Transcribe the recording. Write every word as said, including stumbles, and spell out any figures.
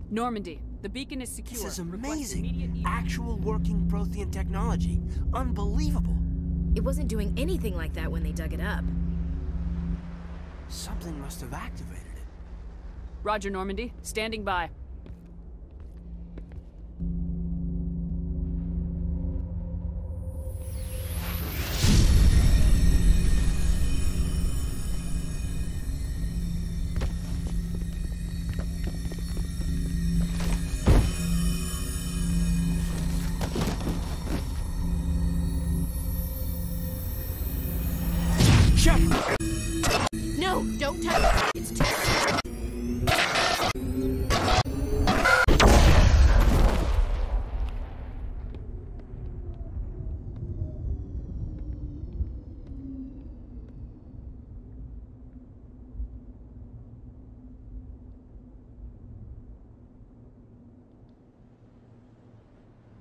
Normandy, the beacon is secure. This is Request amazing. immediate- Actual working Prothean technology. Unbelievable. It wasn't doing anything like that when they dug it up. Something must have activated it. Roger, Normandy. Standing by. Shepard! No, don't touch it. It's too